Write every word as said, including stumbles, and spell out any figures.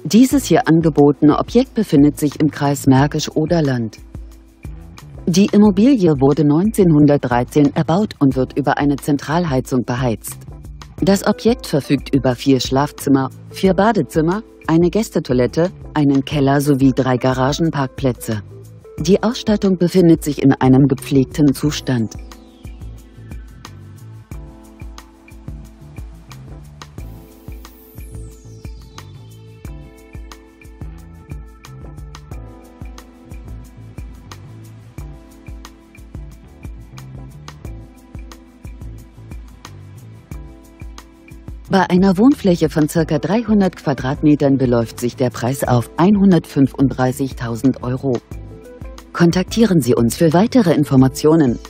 Dieses hier angebotene Objekt befindet sich im Kreis Märkisch-Oderland. Die Immobilie wurde neunzehnhundertdreizehn erbaut und wird über eine Zentralheizung beheizt. Das Objekt verfügt über vier Schlafzimmer, vier Badezimmer, eine Gästetoilette, einen Keller sowie drei Garagenparkplätze. Die Ausstattung befindet sich in einem gepflegten Zustand. Bei einer Wohnfläche von ca. dreihundert Quadratmetern beläuft sich der Preis auf hundertfünfunddreißigtausend Euro. Kontaktieren Sie uns für weitere Informationen.